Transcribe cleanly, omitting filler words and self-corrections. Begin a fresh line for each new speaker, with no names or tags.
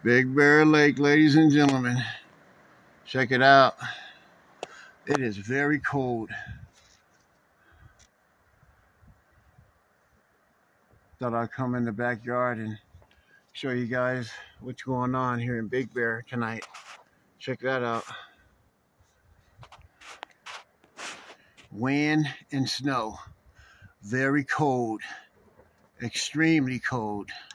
Big Bear Lake, ladies and gentlemen. Check it out. It is very cold. Thought I'd come in the backyard and show you guys what's going on here in Big Bear tonight. Check that out. Wind and snow. Very cold. Extremely cold.